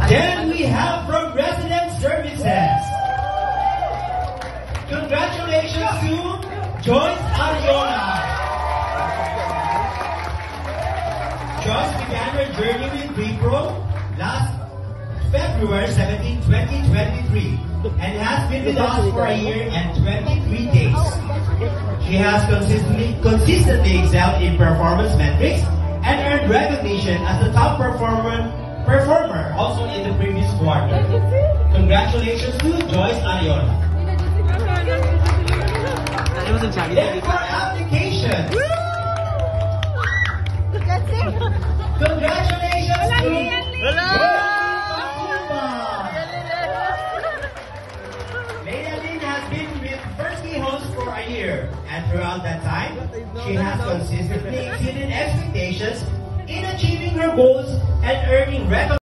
Then we have from Resident Services. Congratulations to Joyce Ariola. Joyce began her journey with Repro last February 17, 2023 and has been with us for a year and 23 days. She has consistently excelled in performance metrics and earned recognition as the top performer also in the previous quarter. Congratulations to Joyce Ariola. Then for applications. Congratulations to Leilyn has been with First Key Homes for a year, and throughout that time, she has consistently exceeded expectations in achieving her goals and earning recognition.